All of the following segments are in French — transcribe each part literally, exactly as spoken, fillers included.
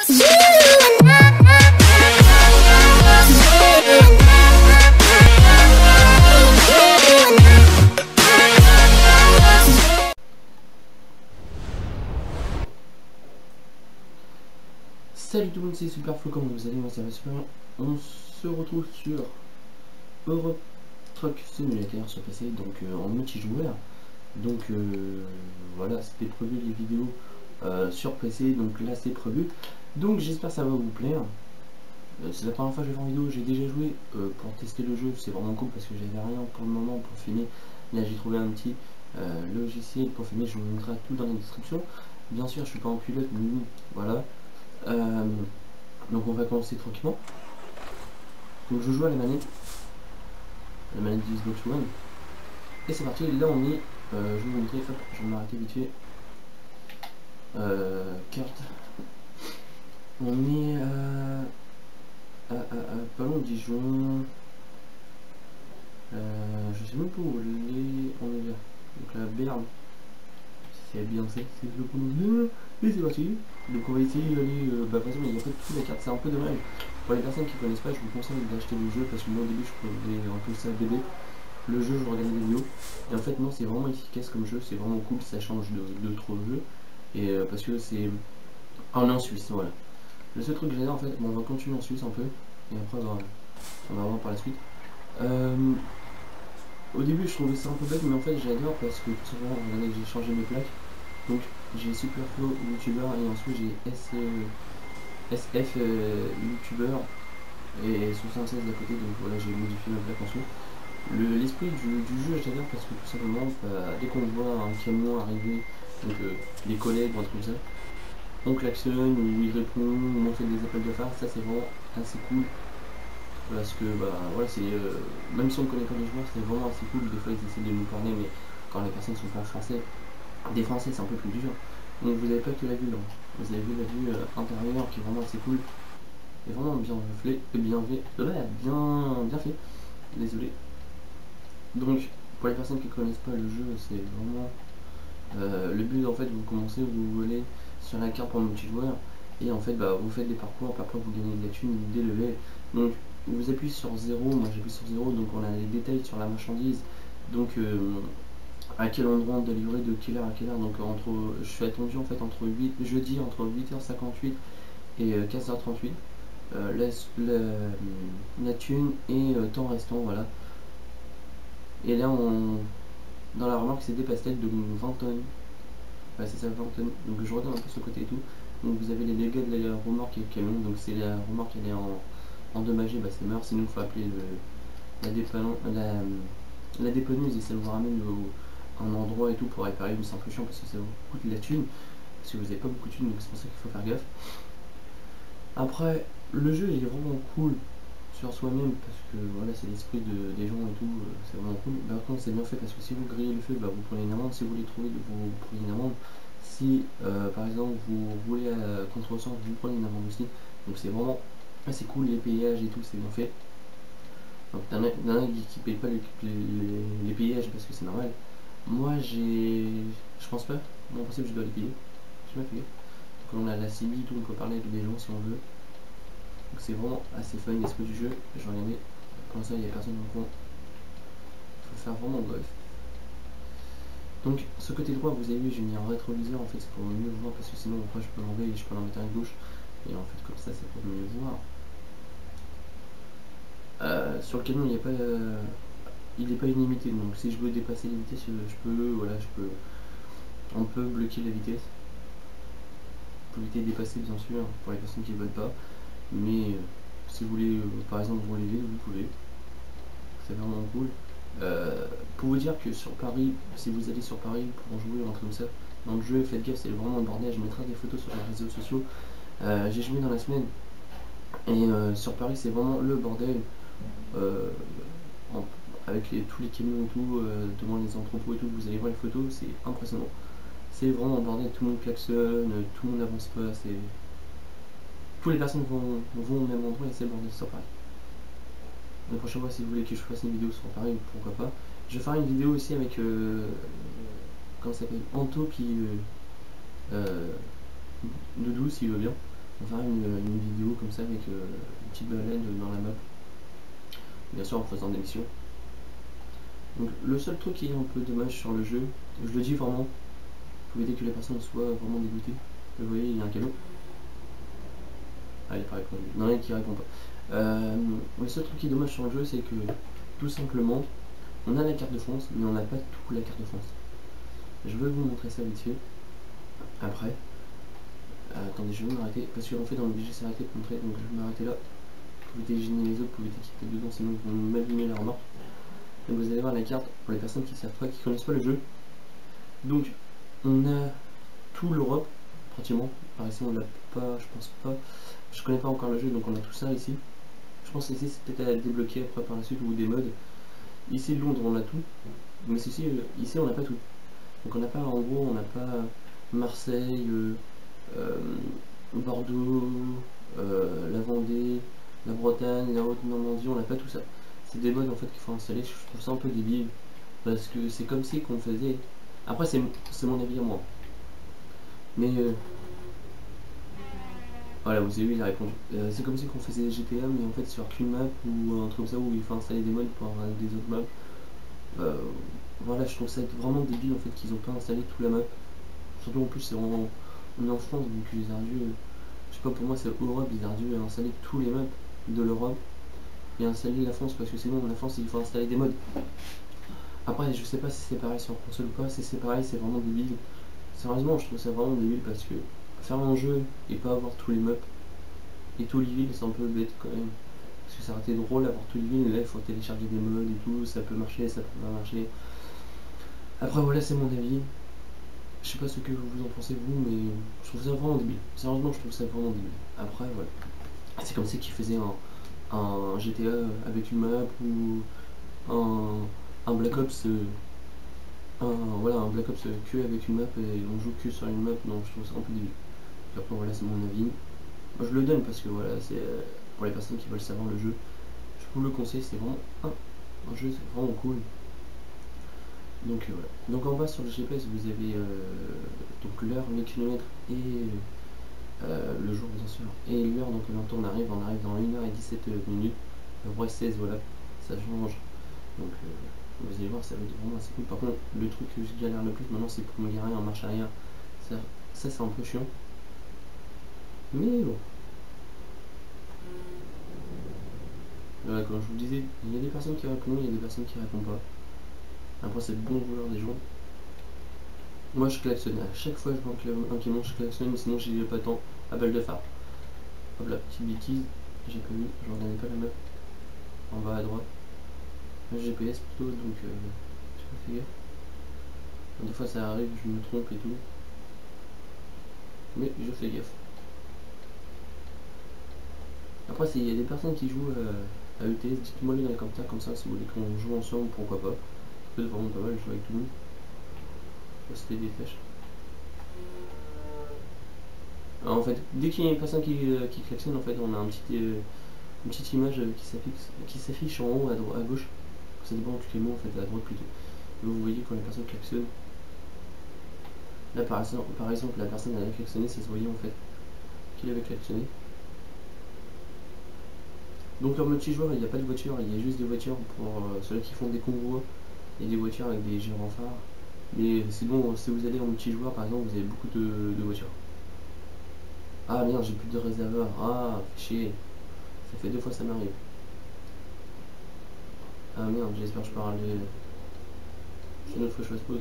Salut tout le monde, c'est Superflo, comment vous allez? Moi ça va super bien. On se retrouve sur Euro Truck Simulator sur P C, donc euh, en multijoueur. Donc euh, voilà, c'était prévu les vidéos euh, sur P C, donc là c'est prévu. Donc j'espère que ça va vous plaire. Euh, c'est la première fois que je vais faire une vidéo, j'ai déjà joué euh, pour tester le jeu, c'est vraiment cool parce que j'avais rien pour le moment pour filmer. Là j'ai trouvé un petit euh, logiciel pour filmer, je vous mettrai tout dans la description. Bien sûr je suis pas en pilote, mais voilà. Euh, donc on va commencer tranquillement. Donc je joue à la manette, la manette du Xbox One. Et c'est parti, là on est, euh, je vais vous montrer, hop, je vais m'arrêter vite fait. Euh, carte. On est à, à, à, à pas loin de Dijon. Euh, je sais même pas où les, on est là. Donc la Berne. C'est bien c'est c'est le pronom. Et c'est parti. Donc on va essayer d'aller. Euh, bah de toute façon il n'y a pas de tout la carte, c'est un peu dommage. Pour les personnes qui connaissent pas, je vous conseille d'acheter le jeu parce que moi au début je prenais un peu ça bébé. Le jeu, je regardais des vidéos. Et en fait non, c'est vraiment efficace comme jeu, c'est vraiment cool, ça change de, de trop de jeux. Et euh, parce que c'est. Ah on est en Suisse, voilà. Le seul truc que j'adore en fait, bon on va continuer en Suisse un peu. Et après on va, on va voir par la suite. Euh, au début je trouvais ça un peu bête, mais en fait j'adore parce que tout simplement, regardez, j'ai changé mes plaques. Donc j'ai Superflo YouTuber et ensuite j'ai S, euh, S F euh, YouTuber et soixante-seize d'à côté, donc voilà j'ai modifié ma plaque ensuite. L'esprit le, du, du jeu j'adore parce que tout simplement bah, dès qu'on voit un camion arriver, donc euh, les collègues ou un truc comme ça, on klaxonne ou il répond ou on fait des appels de phare, ça c'est vraiment assez cool. Parce que bah voilà c'est euh, même si on ne connaît pas les joueurs c'est vraiment assez cool, des fois ils essaient de nous parler mais quand les personnes sont pas en français, des français c'est un peu plus dur. Donc vous n'avez pas que la vue, hein. Vous avez vu la vue euh, intérieure qui est vraiment assez cool. Et vraiment bien fait, bien fait, ouais, bien, bien fait. Désolé. Donc pour les personnes qui connaissent pas le jeu, c'est vraiment euh, le but en fait vous commencez, vous allez sur la carte pour le multijoueur et en fait bah, vous faites des parcours, puis après vous gagnez de la thune dès le level. Donc vous appuyez sur zéro, moi j'appuie sur zéro, donc on a les détails sur la marchandise. Donc euh, à quel endroit on doit livrer, de quelle heure à quelle heure. Donc entre, je suis attendu en fait entre huit, jeudi entre huit heures cinquante-huit et euh, quinze heures trente-huit. Euh, la, la, la thune et euh, temps restant, voilà. Et là on, dans la remorque c'est des pastèques de vingt tonnes. Ouais, c'est ça, vingt tonnes. Donc je regarde un peu ce côté et tout. Donc vous avez les dégâts de la remorque et le camion. Donc c'est la remorque elle est en endommagée, bah c'est mort. Sinon il faut appeler le, la, dépannon, la, la dépanneuse et ça vous ramène au, un endroit et tout pour réparer. Mais c'est un peu chiant parce que ça vous coûte de la thune. Parce que vous n'avez pas beaucoup de thune, donc c'est pour ça qu'il faut faire gaffe. Après, le jeu il est vraiment cool sur soi-même parce que voilà c'est l'esprit de, des gens et tout, euh, c'est vraiment cool. Par contre c'est bien fait parce que si vous grillez le feu, bah, vous prenez une amende. Si vous voulez trouver, vous prenez une amende. Si euh, par exemple vous roulez à contresens, vous prenez une amende aussi. Donc c'est vraiment assez cool, les péages et tout c'est bien fait. Donc t'en as qui paye pas les, les, les péages parce que c'est normal. Moi j'ai, je pense pas, bon, en principe je dois les payer, je m'ai fait. Donc on a la C B, tout, on peut parler avec des gens si on veut. Donc c'est vraiment assez fun l'esprit du jeu. Je regardais, comme ça il n'y a personne dans le coin. Il faut faire vraiment gaffe. Donc ce côté droit, vous avez vu, j'ai mis un rétroviseur en fait, c'est pour mieux voir parce que sinon après je peux l'enlever et je peux l'en mettre à gauche. Et en fait comme ça c'est pour mieux voir. Euh, sur le camion il n'est pas, euh, il n'est pas illimité, donc si je veux dépasser la vitesse, je peux, voilà, je peux, on peut bloquer la vitesse. Pour éviter de dépasser bien sûr pour les personnes qui ne veulent pas. Mais euh, si vous voulez euh, par exemple rouler vite, vous pouvez. C'est vraiment cool. Euh, pour vous dire que sur Paris, si vous allez sur Paris pour jouer un truc comme ça, dans le jeu, faites gaffe, c'est vraiment le bordel. Je mettrai des photos sur les réseaux sociaux. Euh, J'ai joué dans la semaine et euh, sur Paris, c'est vraiment le bordel. Euh, en, avec les, tous les camions et tout, euh, devant les entrepôts et tout, vous allez voir les photos, c'est impressionnant. C'est vraiment le bordel, tout le monde klaxonne, tout le monde n'avance pas. C'est Toutes les personnes vont, vont au même endroit et c'est le bordel sur Paris. La prochaine fois si vous voulez que je fasse une vidéo sur Paris, pourquoi pas. Je ferai une vidéo aussi avec euh, comment ça s'appelle, Anto qui euh, euh, Doudou s'il veut bien. on va faire une, une vidéo comme ça avec euh, une petite balade dans la map, bien sûr en faisant des missions. Donc le seul truc qui est un peu dommage sur le jeu, je le dis vraiment pour éviter que les personnes soient vraiment dégoûtées. Vous voyez, il y a un canon. Ah, il n'a pas répondu. Non, il y en a qui répond pas. Euh, le seul truc qui est dommage sur le jeu, c'est que tout simplement, on a la carte de France, mais on n'a pas tout la carte de France. Je vais vous montrer ça vite fait. Après, euh, attendez, je vais m'arrêter parce qu'en fait, dans le obligé de s'arrêter pour montrer, donc je vais m'arrêter là. Vous pouvez dégainer les autres, vous pouvez quitter dedans, sinon ils vont m'abîmer la remarque. Donc vous allez voir la carte pour les personnes qui ne savent pas, qui connaissent pas le jeu. Donc, on a tout l'Europe, pratiquement. Par ici, on l'a pas, je pense pas. Je connais pas encore le jeu, donc on a tout ça ici. Je pense ici c'est peut-être à débloquer après par la suite ou des modes. Ici Londres on a tout, mais ici, ici on n'a pas tout. Donc on n'a pas, en gros on n'a pas Marseille, euh, euh, Bordeaux, euh, la Vendée, la Bretagne, la Haute-Normandie, on n'a pas tout ça. C'est des modes en fait qu'il faut installer, je trouve ça un peu débile. Parce que c'est comme si qu'on faisait... Après c'est mon avis à moi. Mais... Euh, Voilà, vous avez vu, il a répondu. Euh, c'est comme si qu'on faisait G T A, mais en fait sur qu'une map ou un truc comme ça où il faut installer des mods pour avoir des autres maps. Euh, voilà, je trouve ça vraiment débile en fait qu'ils ont pas installé toute la map. Surtout en plus, c'est vraiment on est en France, donc ils auraient dû, je sais pas, pour moi c'est Europe, ils auraient dû installer tous les maps de l'Europe et installer la France parce que sinon la France il faut installer des mods. Après, je sais pas si c'est pareil sur console ou pas, si c'est pareil, c'est vraiment débile. Sérieusement, je trouve ça vraiment débile parce que faire un jeu et pas avoir tous les maps et tous les villes, c'est un peu bête quand même. Parce que ça aurait été drôle d'avoir tous les villes, là il faut télécharger des mods et tout, ça peut marcher, ça peut pas marcher. Après voilà, c'est mon avis. Je sais pas ce que vous en pensez vous, mais je trouve ça vraiment débile. Sérieusement, je trouve ça vraiment débile. Après voilà. C'est comme si qu'ils faisaient un, un G T A avec une map ou un, un Black Ops. Euh, un, voilà, un Black Ops que avec une map et on joue que sur une map. Non, je trouve ça un peu débile. Et après voilà, c'est mon avis. Moi, je le donne parce que voilà, c'est euh, pour les personnes qui veulent savoir le jeu. Je vous le conseille, c'est vraiment un, un jeu, c'est vraiment cool. Donc euh, voilà. Donc en bas sur le G P S, vous avez euh, donc l'heure, les kilomètres et euh, le jour bien sûr. Et l'heure, donc quand on arrive, on arrive dans une heure et dix-sept minutes. Le vrai seize, voilà, ça change. Donc euh, vous allez voir, ça va être vraiment assez cool. Par contre, le truc que je galère le plus maintenant, c'est pour me garer en marche arrière. Ça, ça c'est un peu chiant. Mais bon. Voilà, comme je vous disais, il y a des personnes qui répondent, il y a des personnes qui répondent pas. Après, c'est le bon vouloir des gens. Moi, je klaxonne. À chaque fois que je vois un camion, je klaxonne, sinon j'y vais pas tant. À balle de phare. Hop là, petite bêtise. J'ai pas vu, je regardais pas la map. En bas à droite. Le G P S plutôt, donc euh, j'ai pas fait gaffe. Des fois, ça arrive, je me trompe et tout. Mais je fais gaffe. Après, s'il y a des personnes qui jouent euh, à E T S, dites-moi les dans les commentaires, comme ça, si vous voulez qu'on joue ensemble, pourquoi pas. C'est vraiment pas mal de jouer avec tout le monde. C'était des flèches. Alors, en fait, dès qu'il y a une personne qui, euh, qui klaxonne, en fait, on a un petit, euh, une petite image euh, qui s'affiche en haut à, à gauche. Ça dépend du camion, en fait, à droite plutôt. Et vous voyez quand la personne klaxonne. Là, par exemple, par exemple la personne avait klaxonné, ça se voyait en fait qu'il avait klaxonné. Donc en multijoueur, il n'y a pas de voiture, il y a juste des voitures pour euh, ceux qui font des convois et des voitures avec des gyrophares. Mais c'est bon, si vous allez en multijoueur, par exemple, vous avez beaucoup de, de voitures. Ah merde, j'ai plus de réservoir. Ah, fait chier. Ça fait deux fois ça m'arrive. Ah merde, j'espère que je peux râler. C'est une autre fois que je fasse pause.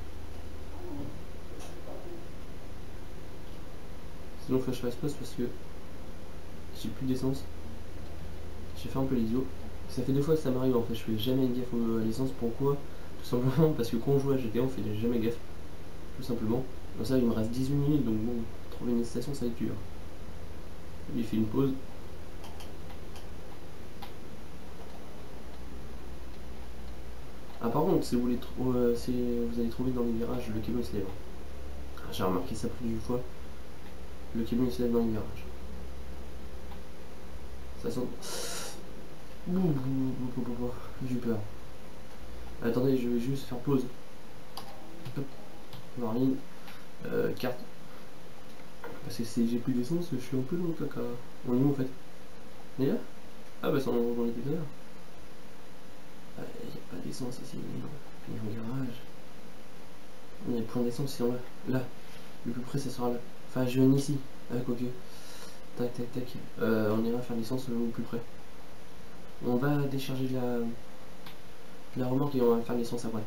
Sinon, il faut que je fasse pause parce que j'ai plus d'essence. J'ai fait un peu l'idiot. Ça fait deux fois que ça m'arrive en fait, je fais jamais gaffe à l'essence. Pourquoi? Tout simplement parce que quand on joue à G T A, on fait jamais gaffe. Tout simplement. Comme ça, il me reste dix-huit minutes, donc bon, trouver une station, ça va être dur. Lui, il fait une pause. Ah, par contre, si vous, voulez euh, si vous allez trouver dans les virages, le camion il se lève. J'ai remarqué ça plus d'une fois. Le camion il se lève dans les virages. Ça sent. J'ai eu peur. Attendez, je vais juste faire pause. Hop. Marine. Euh, carte. Parce que si j'ai plus d'essence, je suis un peu dans le caca. On est où en fait? Il est là? Ah bah ça, on était tout à l'heure. Il n'y a pas d'essence ici. Il y a un garage. Il y a le point d'essence, c'est en là. Là. Le plus près, ça sera là. Enfin, je viens ici. Ah, quoique. Tac, tac, tac. Euh, on ira faire l'essence au plus près. On va décharger la, la remorque et on va faire l'essence après.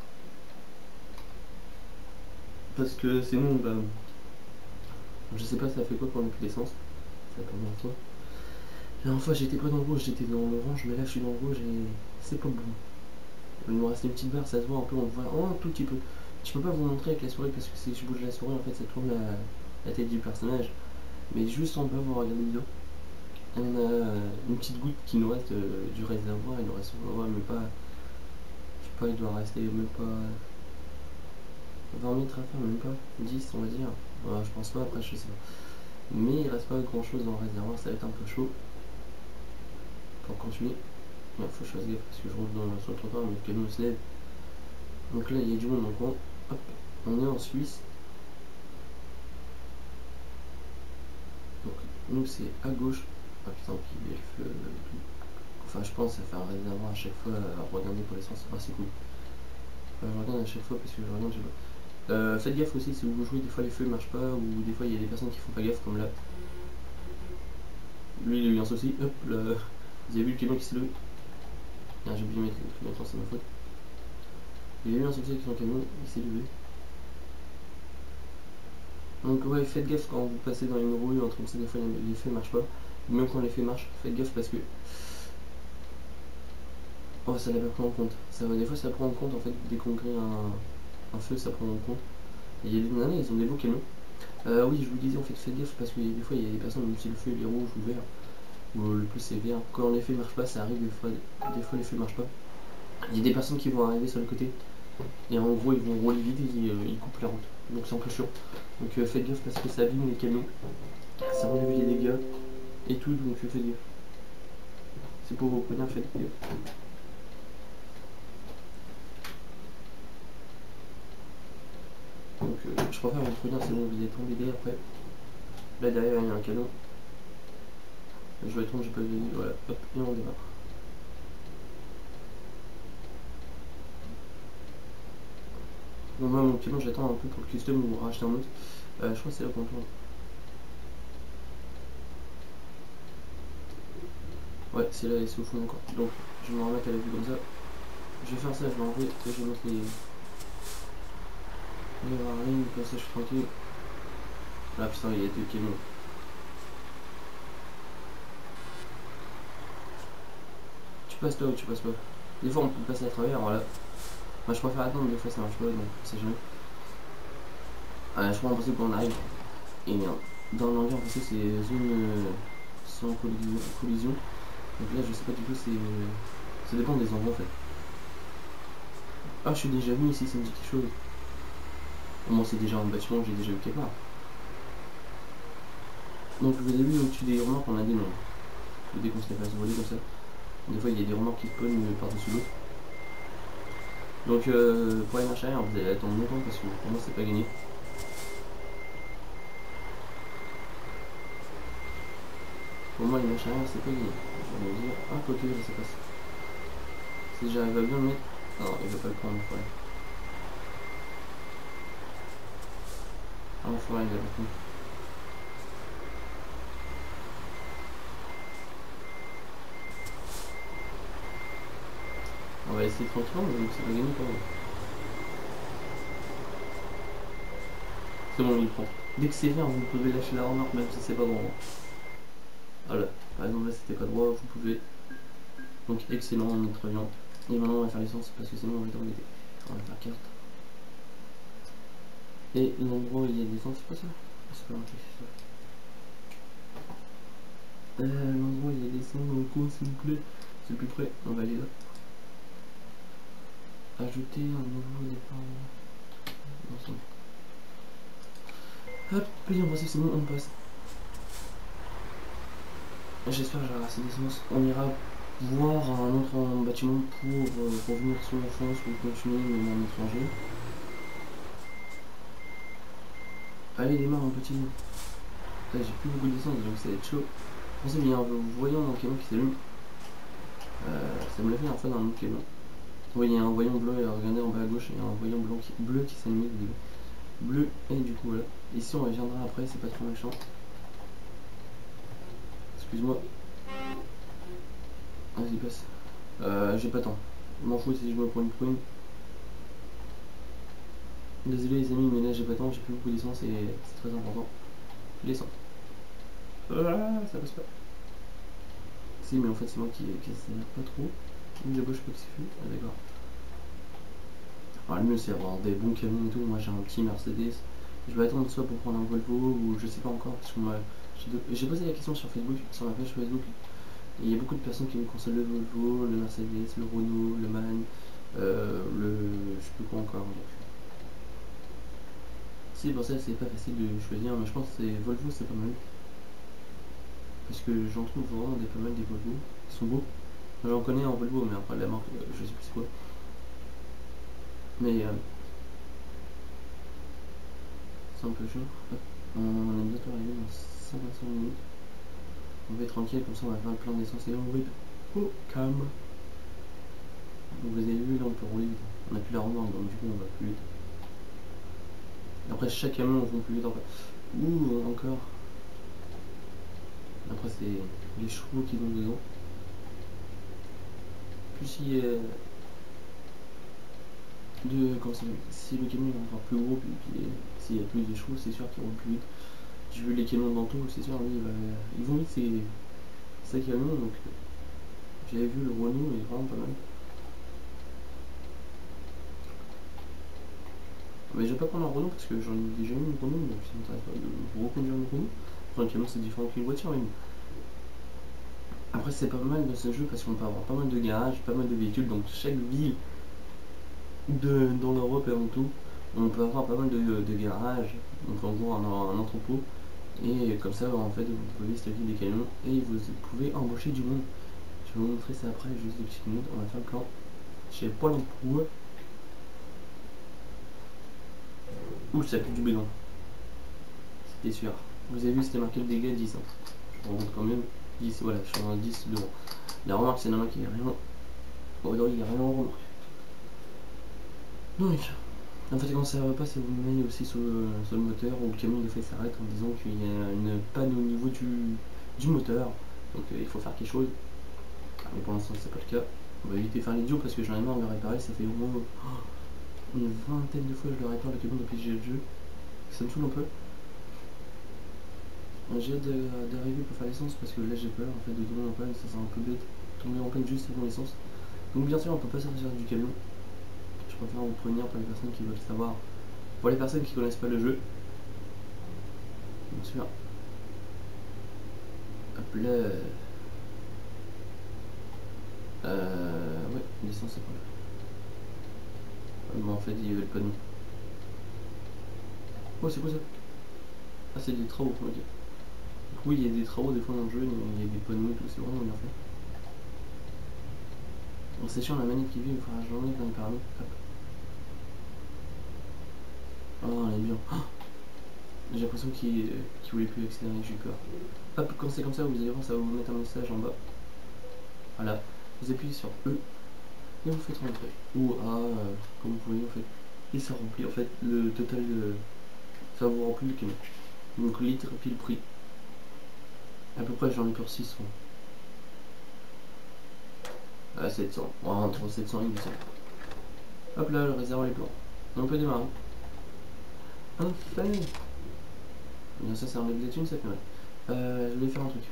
Parce que sinon, bah, je sais pas ça fait quoi quand on n'a plus d'essence. Ça va pas bien toi. La dernière fois j'étais pas dans le rouge, j'étais dans l'orange, mais là je suis dans le rouge et c'est pas bon. Il nous reste une petite barre, ça se voit un peu, on voit oh, un tout petit peu. Je peux pas vous montrer avec la souris parce que si je bouge la souris en fait ça tourne la, la tête du personnage. Mais juste en bas, vous regardez la vidéo. On a une petite goutte qui nous reste euh, du réservoir, il nous reste on voit même pas. Je sais pas, il doit rester même pas vingt mètres à faire, même pas dix on va dire. Ouais, je pense pas, après je sais pas. Mais il reste pas grand chose dans le réservoir, ça va être un peu chaud pour continuer. Il faut que je fasse gaffe parce que je roule dans, sur le trottoir, mais le camion se lève. Donc là il y a du monde, donc on, hop, on est en Suisse. Donc nous c'est à gauche. Ah putain, puis il y a le feu et tout. Enfin je pense que ça fait un réservoir à chaque fois à regarder pour l'essence, ah, c'est cool. Enfin, je regarde à chaque fois parce que je regarde, je sais pas. Euh, faites gaffe aussi si vous jouez, des fois les feux marchent pas ou des fois il y a des personnes qui font pas gaffe comme là. Lui il a eu un souci, hop là. Vous avez vu le camion qui s'est levé? Ah, j'ai oublié de mettre le clignotant, c'est ma faute. Il a eu un souci avec son camion, il s'est levé. Donc ouais, faites gaffe quand vous passez dans une rue, entre comme ça, des fois les feux marchent pas. Même quand les feux marchent, faites gaffe parce que... Oh, ça l'a pas pris en compte. Ça, des fois ça prend en compte en fait, dès qu'on crée un, un feu, ça prend en compte. Et il y a des nanas, ils ont des beaux camions. Euh, oui, je vous disais en fait, faites gaffe parce que des fois il y a des personnes, même si le feu il est rouge ou vert, ou le plus c'est vert, quand les feux marchent pas, ça arrive des fois, des fois les feux marchent pas. Il y a des personnes qui vont arriver sur le côté et en gros ils vont rouler vite et euh, ils coupent la route. Donc c'est un peu chaud. Donc euh, faites gaffe parce que ça abîme les camions, ça enlève les dégâts et tout, donc euh, faites gaffe. C'est pour vous prévenir, faites gaffe. Donc euh, je préfère vous prévenir, c'est bon, vous êtes embêtés après. Là derrière il y a un canon. Je vais attendre, j'ai pas vu, voilà, hop, et on démarre. Donc moi mon camion j'attends un peu pour le custom ou racheter un autre. Euh, je crois que c'est là qu'on tourne. Ouais, c'est là, c'est au fond encore. Donc je vais me remettre à la vue comme ça. Je vais faire ça, je vais enlever et je vais mettre les... les warnings, comme ça je suis tranquille. Là putain il y a deux camions. Tu passes toi ou tu passes pas? Des fois on peut passer à travers, voilà. Moi je préfère attendre, des fois ça marche pas, donc c'est jamais. Ah, je crois en principe qu'on arrive. Et euh, dans l'envers, en fait, c'est zone euh, sans collision, collision. Donc là, je sais pas du tout, c'est. Ça dépend des endroits en fait. Ah, je suis déjà venu ici, ça me dit quelque chose. Moi, c'est déjà un bâtiment que j'ai déjà vu quelque part. Donc, vous avez vu au-dessus des remorques, on a des noms. Dès qu'on se les fasse voler comme ça. Des fois, il y a des remorques qui spawnent par-dessus l'autre. Donc, euh, pour les marches arrière, vous allez attendre longtemps parce que pour moi, c'est pas gagné. Pour moi, les marches arrière, c'est pas gagné. Je vais me dire, ah, quoi que ça passe. Si j'arrive à bien le mettre. Non, il va pas le prendre, il faudrait. Ah, il faudrait, il va le prendre. On va essayer tranquillement, mais c'est pas gagné quand même. C'est bon, il prend. Dès que c'est vert, vous pouvez lâcher la remarque, même si c'est pas droit. Voilà, par exemple là c'était pas droit, vous pouvez. Donc excellent, on est très bien. Et maintenant on va faire l'essence parce que sinon on va être embêté. On va faire carte. Et l'endroit où il y a des essence, c'est pas ça? C'est pas marqué, c'est ça. Euh, l'endroit où il y a des essence dans le coin, s'il vous plaît. C'est le plus près, on va aller là. Ajouter un nouveau départ. Ensemble. Hop, bien passé, c'est bon, on passe. J'espère que j'ai assez d'essence. On ira voir un autre bâtiment pour euh, revenir sur la France ou continuer même en étranger. Allez, démarre un petit. Là j'ai plus beaucoup d'essence donc ça va être chaud. Pour ça il y a un voyant dans le camion qui s'allume. Euh, ça me l'a fait un fois dans un autre camion. Oui, il y a un voyant bleu, et regardez en bas à gauche, il y a un voyant blanc qui, bleu qui s'allume. Bleu, et du coup voilà. Ici on reviendra après, c'est pas trop méchant. Excuse-moi. Vas-y, passe. Euh, j'ai pas temps. Je m'en fous si je me prends une prune. Désolé les amis, mais là j'ai pas temps, j'ai plus beaucoup d'essence et c'est très important. L'essence. Ah, ça passe pas. Si, mais en fait c'est moi qui, qui s'énerve pas trop. Là-bas je sais pas que c'est fait. Ah d'accord. Alors, le mieux c'est avoir des bons camions et tout. Moi j'ai un petit Mercedes. Je vais attendre soit pour prendre un Volvo ou je sais pas encore parce que moi j'ai posé la question sur Facebook, sur ma page Facebook. Et il y a beaucoup de personnes qui me conseillent le Volvo, le Mercedes, le Renault, le Man, euh, le je sais plus quoi encore. Donc. Si pour ça c'est pas facile de choisir, mais je pense que c'est Volvo c'est pas mal. Parce que j'en trouve vraiment des pas mal des Volvo. Ils sont beaux. J'en connais en Volvo, mais après la marque, euh, je sais plus c'est quoi. Mais euh, c'est un peu chaud. On est bientôt arrivé dans cent vingt-cinq minutes. On va être tranquille, comme ça on va faire le plein d'essence et on va être au calme. Donc vous avez vu, là on peut rouler vite. On a plus la remorque, donc du coup on va plus vite. Après chaque camion on va plus vite en fait. Ouh, encore. Après c'est les chevaux qui vont dedans. Plus si, euh, de, comment si le camion est encore plus gros, puis, puis s'il y a plus de chevaux, c'est sûr qu'ils vont plus vite. J'ai vu les camions d'Anto, c'est sûr, lui, il va, ils vont vite, c'est ça camion, donc j'avais vu le Renault, il est vraiment pas mal. Mais je vais pas prendre un Renault parce que j'en ai déjà eu une Renault, donc ça m'intéresse pas de reconduire une Renault. Enfin, un camion c'est différent qu'une voiture, mais après c'est pas mal dans ce jeu parce qu'on peut avoir pas mal de garages, pas mal de véhicules, donc chaque ville de, dans l'Europe et en tout, on peut avoir pas mal de, de garages, donc en gros un, un entrepôt, et comme ça en fait vous pouvez stocker des camions et vous pouvez embaucher du monde. Je vais vous montrer ça après, juste des petites minutes, on va faire le plan chez Pôle emploi. Ouh, ça pue du béton. C'était sûr. Vous avez vu, c'était marqué le dégât dix. Hein. Je remonte quand même. dix, voilà, je suis en dix devant. La remarque, c'est normal qu'il n'y a rien. Oh non, il n'y a rien en remarque. Donc, en fait, quand ça va pas, ça vous met aussi sur le, sur le moteur ou le camion de fait s'arrête en disant qu'il y a une panne au niveau du, du moteur. Donc, euh, il faut faire quelque chose. Mais pour l'instant, c'est pas le cas. On va éviter de faire l'idiot parce que j'en ai marre de le réparer. Ça fait au moins oh, une vingtaine de fois que je le répare le camion depuis que j'ai le jeu. Ça me saoule un peu. J'ai hâte d'arriver pour faire l'essence parce que là j'ai peur en fait de tomber en panne, ça c'est un peu bête, tomber en panne juste avant l'essence. Donc bien sûr on peut pas sortir du camion. Je préfère vous prévenir pour les personnes qui veulent savoir. Pour les personnes qui connaissent pas le jeu. Bien sûr. Hop là. Euh. Ouais, l'essence c'est pas là. Mais en fait ils veulent pas de nous. Oh c'est quoi ça? Ah c'est des travaux, ok. Donc, oui il y a des travaux des fois dans le jeu, il y a des panneaux et tout, c'est vraiment bien fait. Bon c'est sûr la manette qui vit, il faudra que je l'enlève dans les paramètres. Hop. Oh, elle est bien. Oh, j'ai l'impression qu'il euh, qu voulait plus accélérer, j'ai eu peur. Hop, quand c'est comme ça, vous allez voir, ça va vous mettre un message en bas. Voilà. Vous appuyez sur E et vous faites rentrer. Ou A, euh, comme vous voyez en fait. Et ça remplit en fait le total de. Ça vous remplit le camion. Donc litre puis le prix. À peu près j'en ai pour six cents. Ah, sept cents. Oh, entre sept cents et huit cents. Hop là, le réservoir est blanc. Et on peut démarrer. Enfin. Bien ça, c'est un mec de thune, ça fait mal. Euh, je voulais faire un truc.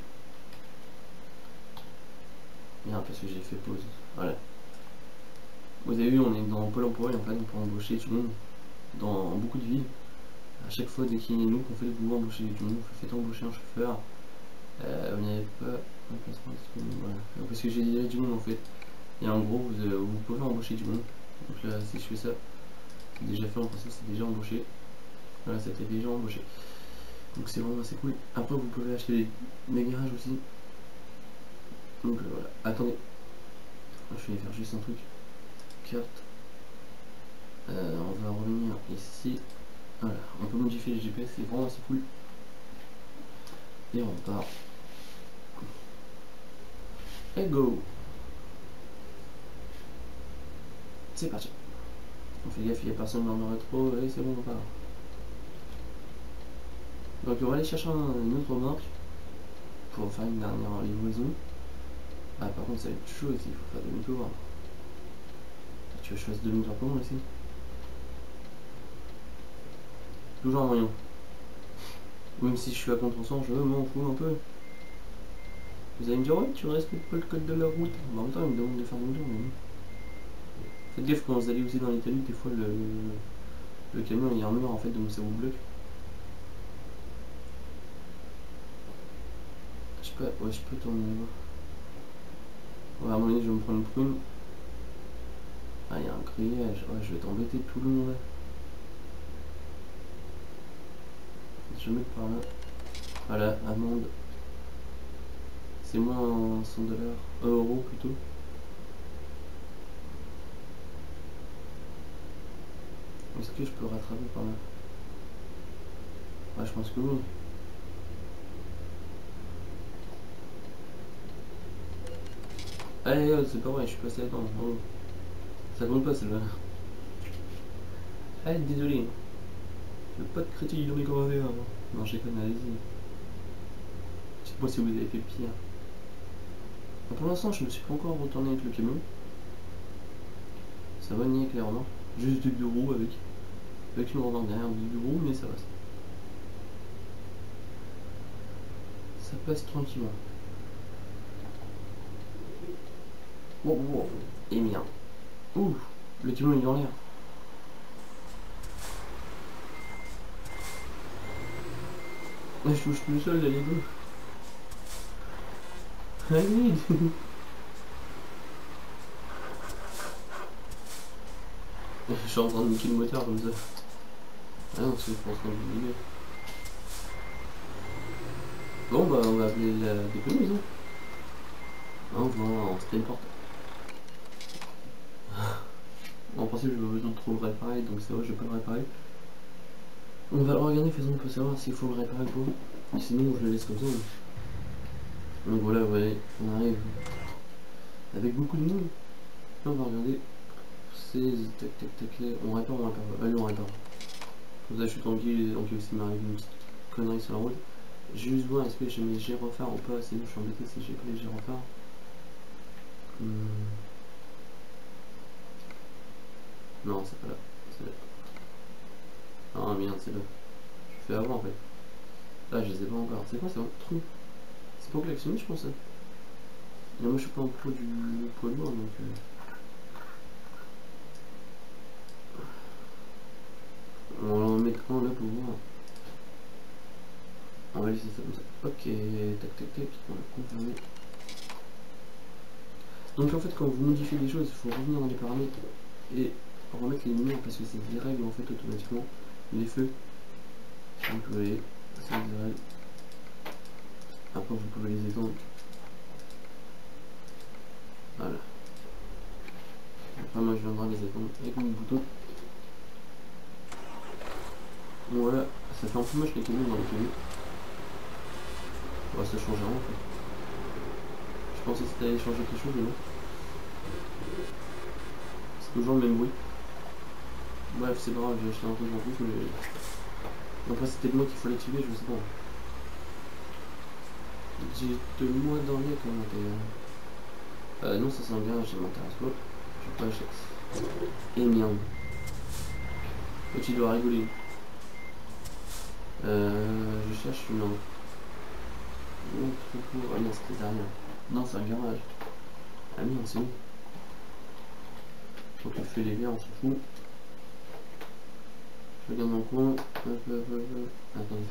Bien, parce que j'ai fait pause. Voilà. Vous avez vu, on est dans Pôle emploi et en fait, on peut embaucher tout le monde dans beaucoup de villes. À chaque fois, dès qu'il y a nous qu'on fait le boulot, embaucher du monde, vous faites embaucher un chauffeur. Euh, vous n'avez pas un placement disponible. Voilà. Parce que j'ai déjà du monde en fait. Et en gros, vous, euh, vous pouvez embaucher du monde. Donc là, si je fais ça, c'est déjà fait en principe, c'est déjà embauché. Voilà, c'était déjà embauché. Donc c'est vraiment assez cool. Après, vous pouvez acheter des, des garages aussi. Donc euh, voilà. Attendez. Je vais faire juste un truc. Carte. Euh, on va revenir ici. Voilà. On peut modifier les G P S, c'est vraiment assez cool. Et on part. Et go. C'est parti. On fait gaffe, il n'y a personne dans le rétro, et c'est bon, on part. Donc on va aller chercher un, une autre marque pour faire une dernière livraison. Ah par contre ça va être chaud ici, il faut faire demi-tour. Tu veux que je fasse demi-tour comment ici? Toujours un moyen. Même si je suis à contre-sens, je m'en fous un peu. Vous allez me dire ouais tu respectes pas le code de la route. Mais en même temps il me demande de faire demi-tour mais non. Faites gaffe quand vous allez aussi dans l'Italie, des fois le, le camion il y a un mur en fait donc ça vous bloque. Je peux, ouais je peux tourner là-bas. Ouais, à mon avis, je vais me prendre une prune. Ah, il y a un grillage. Ouais, je vais t'embêter tout le long là. Je vais mettre par là. Voilà, amende. C'est moins cent dollars. Euh, euros plutôt. Est-ce que je peux rattraper par là? Ouais, je pense que oui. Allez, c'est pas vrai, je suis passé à temps. Oh. Ça compte pas celle-là. Allez, désolé. Je veux pas de critique dans les commentaires. Non, j'ai quand même, allez-y. Dites-moi si vous avez fait pire. Enfin, pour l'instant, je me suis pas encore retourné avec le camion. Ça va nier clairement. Juste du deux roues avec. Avec une remorque derrière du deux roues, mais ça va. Ça passe tranquillement. Wow, wow. Et bien. Ouh, le camion il est en l'air. Je touche tout seul, là, les deux. Allez. Je suis en train de niquer le moteur comme ça. Ah non, c'est pour ça que je dis. Bon bah on va appeler la déconneuse. Hein. Ah, on va entrer une porte. En principe je vais besoin de trop le réparer, donc c'est vrai je vais pas le réparer. On va le regarder, faisons on peut savoir s'il faut le réparer ou pas. Sinon je le laisse comme ça. Donc voilà, vous voyez, on arrive avec beaucoup de monde. Là on va regarder. C'est tac tac tac, on répare, on répare. Allez on répare. Comme ça je suis tranquille, donc aussi m'arrive une petite connerie sur la route. Je vais juste voir est-ce que j'ai mes gyrophares ou pas, sinon je suis embêté si j'ai pas les gyrophares. Hmm. Non, c'est pas là. C'est là. Ah merde, c'est là. Je fais avant en fait. Là, je les ai pas encore. C'est quoi, c'est un trou? C'est pour collectionner, je pense. Et moi, je suis pas en poids du poids lourd donc. Euh... On va en mettre un là pour voir. On va laisser ça comme ça. Ok, tac tac tac, on va confirmer. Donc en fait quand vous modifiez des choses, il faut revenir dans les paramètres et remettre les lumières parce que c'est des règles en fait automatiquement. Les feux, donc vous voyez, c'est des règles. Après vous pouvez les étendre. Voilà. Après moi je viendrai les étendre avec mon bouton. Voilà, ça fait un peu moche les camions dans les camions. Ouais, ça change rien en fait. Je pensais que c'était allé changer quelque chose mais non. C'est toujours le même bruit. Bref, c'est pas grave, j'ai acheté un truc en plus, mais... Après, c'était de moi qu'il faut l'activer, je sais pas. Dites-moi dans les commentaires. Euh, non, ça c'est un garage, ça m'intéresse pas. Je vais pas acheter. Et merde. Oh, tu dois rigoler. Euh, je cherche une autre. Non, trop court. Ah non, c'était derrière. Non, c'est un garage. Ah merde, c'est où? Donc, on fait les verres, on s'en fout. Je regarde dans le coin. Hop, hop, hop, hop. Attendez.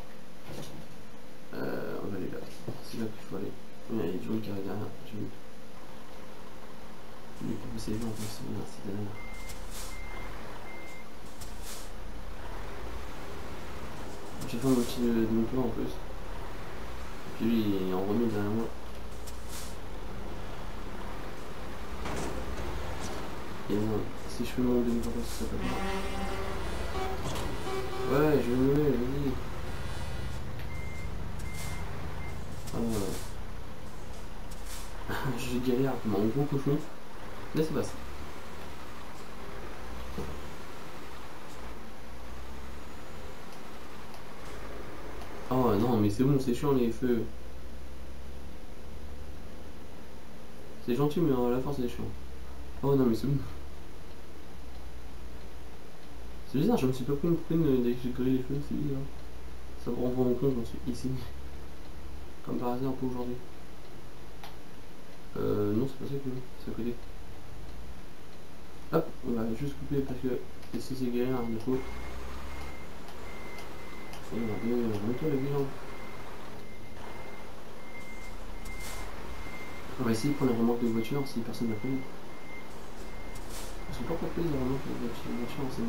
Euh, on va aller là. C'est là qu'il faut aller. Il y a du monde qui arrive derrière. J'ai vu. Il est pas passé en plus. Merci derrière. J'ai fait un petit demi-tour en plus. Et puis lui il est en remis derrière moi. Et moi, si je fais mon demi-tour, ça peut pas. Ouais, je vais me lever, vas-y. euh... je galère comme un gros cochon. Là c'est pas ça. Oh non mais c'est bon, c'est chiant les feux. C'est gentil mais à la fin c'est chiant. Oh non mais c'est bon. C'est bizarre, je me suis pas pris une prune dès que j'ai grillé les feux, c'est bizarre. Ça me renvoie en compte, j'en suis ici. Comme par hasard un peu aujourd'hui. Euh non c'est pas ça que c'est à côté. Hop, on va juste couper parce que ici c'est galère du coup. Et on va remettre la viande. On va essayer de prendre la remorque de voiture si personne n'a pris. Je sais pas pourquoi ils ont remorque de voiture en scène.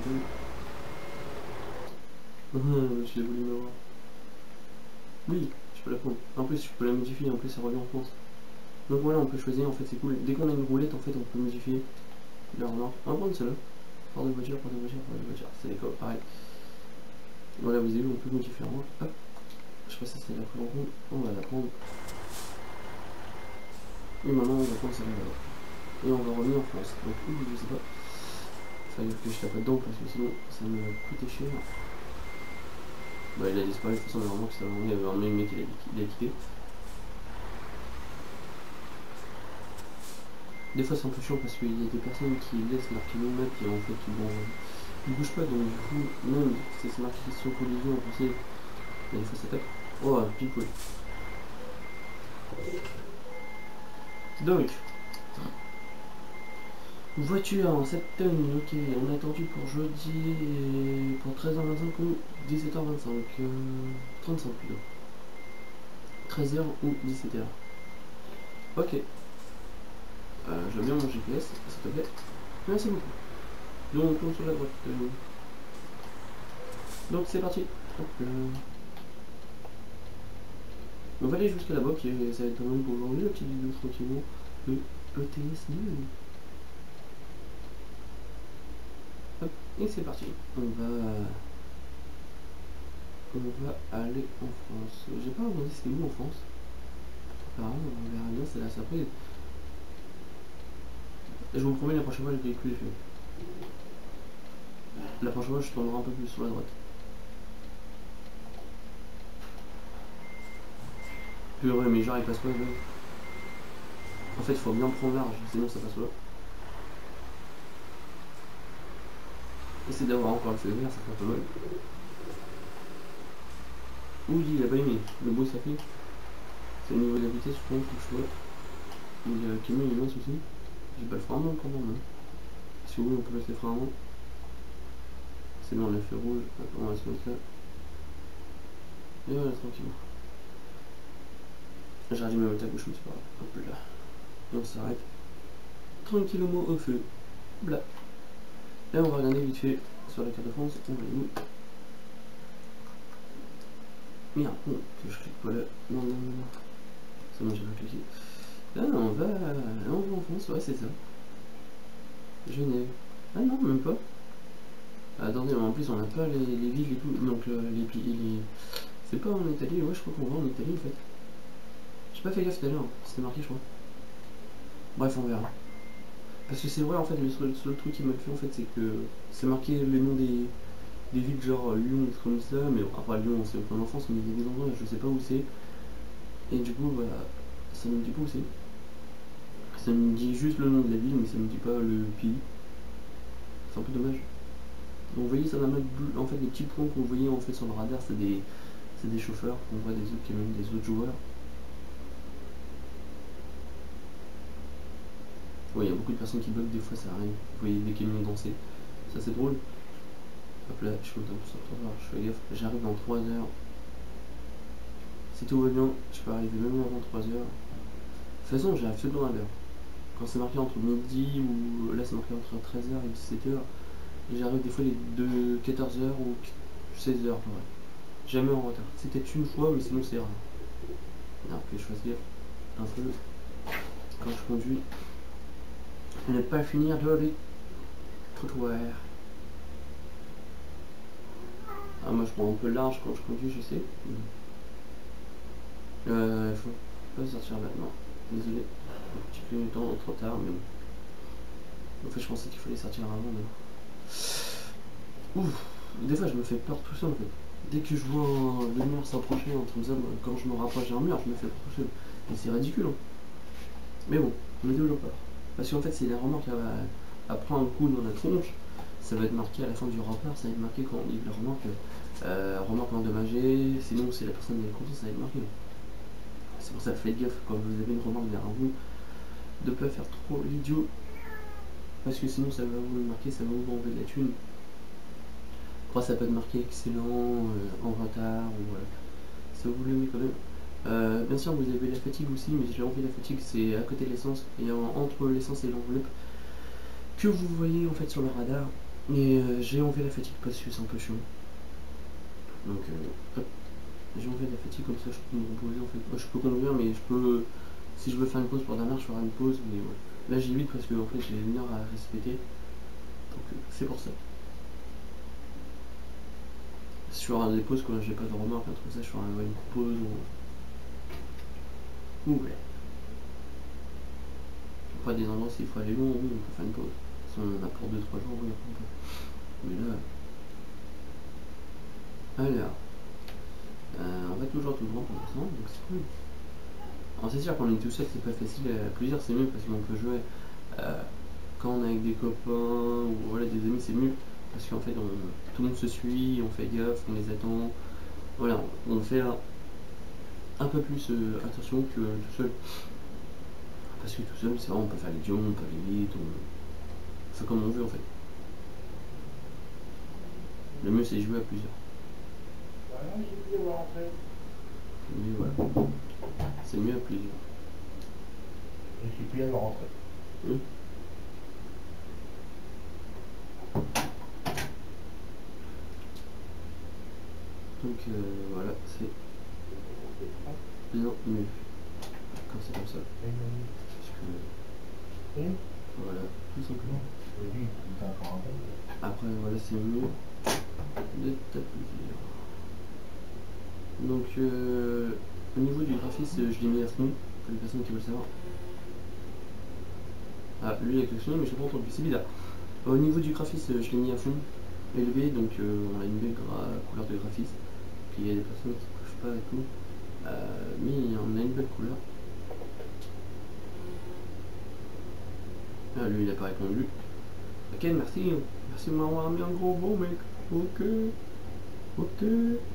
Je l'ai voulu me voir. Oui, je peux la prendre. En plus, je peux la modifier, en plus ça revient en France. Donc voilà, on peut choisir, en fait c'est cool. Dès qu'on a une roulette, en fait on peut modifier la remorque. On va prendre celle-là. Porte de voiture, porte de voiture, porte de voiture. C'est l'école, pareil. Voilà, vous avez vu, on peut modifier la remorque. Hop. Je sais pas si c'est la prise en compte. On va la prendre. Et maintenant on va prendre celle-là. Et on va revenir en France. Donc, je sais pas. Fallait que je tape dedans parce que sinon ça me coûtait cher. Bah il a disparu, de toute façon normalement que ça il y avait un mec qui l'a quitté. Des fois c'est un peu chiant parce qu'il y a des personnes qui laissent leur kilomètre et en fait ils vont ils bougent pas, donc du coup même si c'est marqué question collision on sait, mais des fois ça tape. Oh pile poil. Donc voiture en sept tonnes, ok, on a attendu pour jeudi et pour treize heures vingt-cinq ou dix-sept heures vingt-cinq, euh, trente-cinq plutôt. treize heures ou dix-sept heures. Ok. Euh, je veux bien mon G P S, s'il te plaît. Merci beaucoup. Donc on tourne sur la droite. Euh... Donc c'est parti. Hop là. On va aller jusqu'à là-bas, puis ça va être quand même pour aujourd'hui, la petite vidéo tranquillement. Le E T S nul. Hop, et c'est parti. On va... On va aller en France. J'ai pas regardé c'est où en France. Apparemment, on verra bien, c'est la surprise. Je vous promets, la prochaine fois, je vais plus les feux. La prochaine fois, je tournerai un peu plus sur la droite. Puis ouais, mais genre, il passe pas là. En fait, il faut bien prendre large, sinon ça passe pas. Essayer d'avoir encore le feu vert, ça fait un peu mal. Oui, il a pas aimé. Le bruit ça fait. C'est au niveau de la vitesse, je pense, que je vois. Le camion il est mince aussi. J'ai pas le frein à main quand même. Hein. Si vous voulez, on peut passer le frein à main. C'est bon, on a le feu rouge. Attends, on va se mettre là. Et voilà, tranquillement. J'arrive même à ta gauche, mais c'est pas grave. Hop là. Et on s'arrête. Tranquillement au feu. Bla. Là, on va regarder vite fait sur la carte de France. On va aller où? Merde, non, que je clique pas là. Non, non, non, non. C'est bon, j'ai pas cliqué. Là, on va, là, on va en France, ouais, c'est ça. Genève. Ah non, même pas. Attendez, en plus, on n'a pas les, les villes et tout. Donc, euh, les pays. Les... C'est pas en Italie, ouais, je crois qu'on va en Italie en fait. J'ai pas fait gaffe tout à l'heure, c'était marqué, je crois. Bref, on verra. Parce que c'est vrai, en fait, le seul, seul truc qui m'a fait, en fait, c'est que c'est marqué le nom des, des villes, genre Lyon, comme ça, mais après Lyon, c'est au en France, mais il y a des endroits, je sais pas où c'est. Et du coup, voilà, ça me dit pas où c'est. Ça me dit juste le nom de la ville, mais ça me dit pas le pays. C'est un peu dommage. Donc, vous voyez, ça m'a en fait les petits points qu'on voyait en fait sur le radar, c'est des, c'est des chauffeurs qu'on voit des autres camions, des autres joueurs. Ouais, il y a beaucoup de personnes qui bug, des fois ça arrive. Vous voyez des camions danser, ça c'est drôle. Hop là, je suis content pour sortir, je fais gaffe, j'arrive dans trois heures. Si tout va bien, je peux arriver même avant trois heures. De toute façon, j'arrive seconde à l'heure. Quand c'est marqué entre midi ou là c'est marqué entre treize heures et dix-sept heures, j'arrive des fois les deux quatorze heures ou seize heures. Ouais. Jamais en retard. C'était une fois, mais sinon c'est rare. Alors que je fasse gaffe un peu quand je conduis. Ne pas finir de les trottoirs. Ah, moi je prends un peu large quand je conduis, je sais. Euh, il faut pas sortir là, non. Désolé. Un petit peu de temps, trop tard, mais bon. En fait, je pensais qu'il fallait sortir avant, mais... Ouf. Des fois, je me fais peur tout seul, en fait. Dès que je vois un... le mur s'approcher, un truc comme ça, quand je me rapproche d'un mur, je me fais peur tout seul. Et c'est ridicule, hein. Mais bon, je me développe pas. Parce qu'en fait, si la remorque elle, elle prend un coup dans la tronche, ça va être marqué à la fin du rapport, ça va être marqué quand on dit la remorque, euh, remorque endommagée, sinon si la personne est contente, ça va être marqué. C'est pour ça, faites gaffe quand vous avez une remorque derrière vous, de ne pas faire trop l'idiot, parce que sinon ça va vous le marquer, ça va vous enlever de la thune. Après ça peut être marqué excellent, euh, en retard, ou voilà. Ça vous le met quand même. Euh, bien sûr vous avez la fatigue aussi, mais j'ai enlevé la fatigue, c'est à côté de l'essence, et en, entre l'essence et l'enveloppe, que vous voyez en fait sur le radar. Et euh, j'ai enlevé la fatigue parce que c'est un peu chiant. Donc euh, hop, j'ai enlevé la fatigue comme ça je peux me reposer en fait. Moi, je peux conduire mais je peux, si je veux faire une pause pour dernière je ferai une pause, mais ouais. Là j'ai vite parce que en fait j'ai une heure à respecter. Donc euh, c'est pour ça. Sur les pauses quand j'ai pas de remorque, un truc comme ça, je ferai une pause ou... Ouh ouais. Après des endroits s'il faut aller loin, oui on peut faire une pause. Si on en a pour deux trois jours, oui on peut. Mais là... Alors... Euh, on va toujours tout droit pour l'instant, donc c'est cool. Alors c'est sûr qu'on est tout seul, c'est pas facile, à plusieurs c'est mieux parce qu'on peut jouer euh, quand on est avec des copains ou voilà, des amis, c'est mieux parce qu'en fait on, tout le monde se suit, on fait gaffe, on les attend, voilà, on fait un, un peu plus euh, attention que tout seul, parce que tout seul c'est vrai, on peut faire l'idiot, on peut aller vite, on fait comme on veut en fait. Le mieux c'est jouer à plusieurs. Mais voilà, c'est mieux à plusieurs. Je suis plus à me rentrer. Mmh. Donc euh, voilà, c'est bien mieux quand c'est comme ça. Parce que, voilà, tout simplement. Après voilà, c'est mieux d'être à plusieurs. Donc euh, au niveau du graphisme, je l'ai mis à fond pour les personnes qui veulent savoir. Ah, lui il a quelque chose, mais je sais pas entendu, c'est bizarre. Au niveau du graphisme, je l'ai mis à fond élevé, donc euh, on a une belle couleur de graphisme. Puis il y a des personnes qui ne peuvent pas et tout, euh, mais on a une belle couleur. Ah, lui il a pas répondu. Ok, merci, merci de m'avoir mis un gros beau mec. Ok, ok.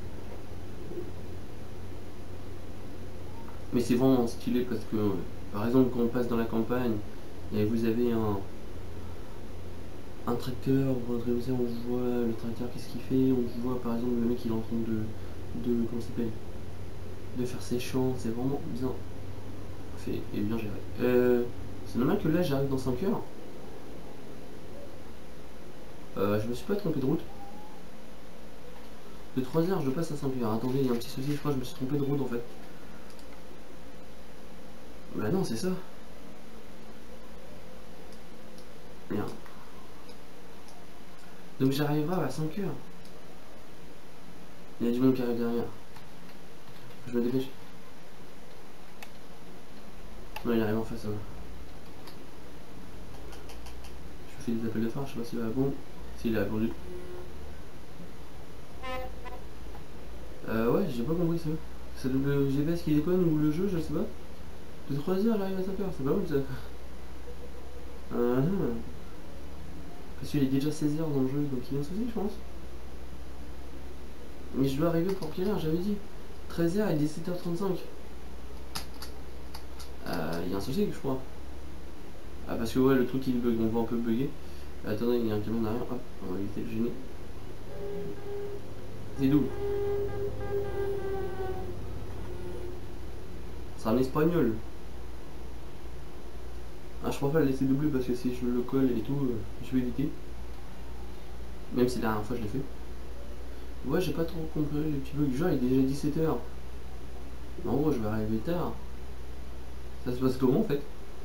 Mais c'est vraiment stylé parce que, euh, par exemple, quand on passe dans la campagne et vous avez un, un tracteur ou un truc comme ça, on voit le tracteur qu'est-ce qu'il fait, on voit par exemple le mec il est en train de, de comment ça s'appelle, de faire ses champs, c'est vraiment bien fait et bien géré. Euh, c'est normal que là j'arrive dans cinq heures. Euh, je me suis pas trompé de route. De trois heures je passe à cinq heures. Attendez, il y a un petit souci, je crois que je me suis trompé de route en fait. Bah non, c'est ça. Merde. Donc j'arriverai à cinq heures. Il y a du monde qui arrive derrière. Je me dépêche. Non, il arrive en face. Hein. Je fais des appels de phare, je sais pas s'il va répondre. S'il a répondu. Euh, ouais, j'ai pas compris ça. C'est le G P S qui déconne ou le jeu, je sais pas. De trois heures, j'arrive à cinq heures, c'est pas mal ça. Euh, Parce qu'il est déjà seize heures dans le jeu, donc il y a un souci, je pense. Mais je dois arriver pour quelle heure, j'avais dit treize heures et dix-sept heures trente-cinq. Euh, il y a un souci, je crois. Ah, parce que ouais, le truc il bug, on va un peu bugger. Attendez, il y a un camion derrière, hop, on va éviter le gêner. C'est double. C'est un espagnol. Ah, je préfère le laisser doubler parce que si je le colle et tout, euh, je vais éviter. Même si la dernière fois je l'ai fait. Ouais, j'ai pas trop compris les petits bugs du jeu, il est déjà dix-sept heures. En gros, je vais arriver tard. Ça se passe comment en fait?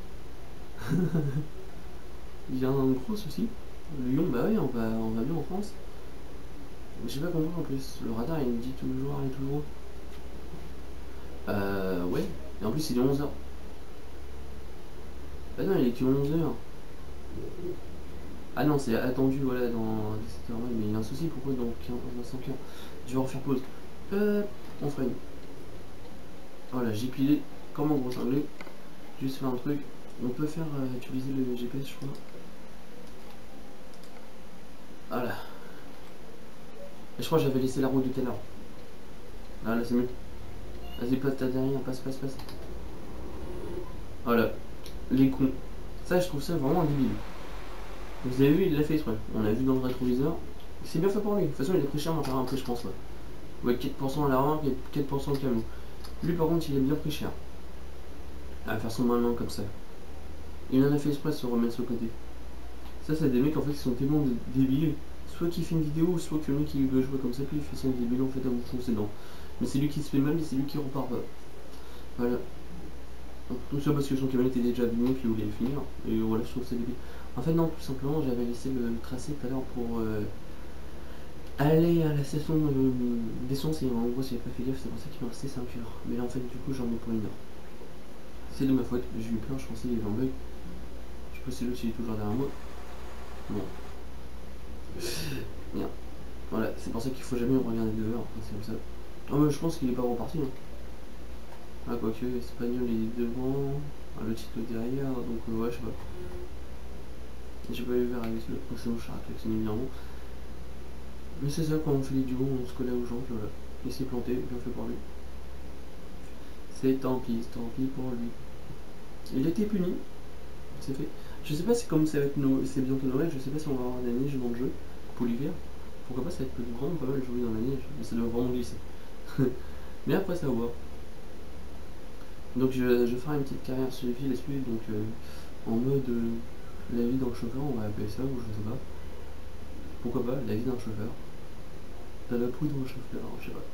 Il y a un gros souci. Lyon, bah oui, on va, on va bien en France. J'ai pas compris en plus. Le radar il me dit toujours aller tout droit. Euh, ouais. Et en plus, il est onze heures. Ah non, il est que onze heures. Ah non, c'est attendu, voilà, dans dix-sept heures. Mais il y a un souci, pourquoi dans quinze, dans cinq heures? Je vais refaire pause. Euh, on freine. Voilà, j'ai pilé comme un gros cinglé. Juste faire un truc. On peut faire euh, utiliser le G P S, je crois. Voilà. Et je crois que j'avais laissé la route de tout à l'heure. Ah là, c'est mieux. Vas-y, passe ta derrière, passe, passe, passe. Voilà. Les cons. Ça, je trouve ça vraiment débile. Vous avez vu, il l'a fait exprès. On a vu dans le rétroviseur. C'est bien fait pour lui. De toute façon, il est très cher, on va faire un prix, je pense. Ouais, ouais quatre pour cent à la remorque et quatre pour cent au camion. Lui, par contre, il est bien pris cher. À faire son malin comme ça. Il en a fait exprès de se remettre sur le côté. Ça, c'est des mecs en fait qui sont tellement débiles. Soit qui fait une vidéo, soit que le mec qui veut jouer comme ça, puis il fait son débile en fait à vous foncer dedans. Mais c'est lui qui se fait mal et c'est lui qui repart pas. Voilà. Tout ça parce que son camion était déjà abîmé puis il voulait le finir. Et voilà, je trouve ça débile. En fait, non, tout simplement, j'avais laissé le, le tracé tout à l'heure pour euh, aller à la station euh, d'essence et en gros, j'avais pas fait gaffe, c'est pour ça qu'il m'a resté cinq heures. Mais là, en fait, du coup, j'en ai pour une heure. C'est de ma faute, j'ai eu peur, je pensais qu'il y avait un bug. Je sais pas si l'autre il est toujours derrière moi. Bon. Bien. Voilà, c'est pour ça qu'il faut jamais regarder dehors, c'est comme ça. Ah mais je pense qu'il est pas reparti. Hein. Ah quoique, Espagnol il est devant, ah, le titre derrière, donc euh, ouais je sais pas. J'ai pas eu vers avec le précédent char c'est évidemment. Mais c'est ça quand on fait les duos, on se collait aux gens, voilà. Il s'est planté, bien fait pour lui. C'est tant pis, tant pis pour lui. Il a été puni, c'est fait. Je sais pas si comme c'est avec nos. C'est bientôt Noël, je sais pas si on va avoir de la neige dans le jeu pour l'hiver. Pourquoi pas, ça va être vraiment pas mal jouer dans la neige, mais ça doit vraiment glisser. Mais après ça va voir. Donc je, je vais faire une petite carrière suivie là-dessus, donc euh, en mode euh, la vie d'un chauffeur, on va appeler ça, ou je sais pas. Pourquoi pas, la vie d'un chauffeur. T'as la poudre d'un chauffeur, je sais pas.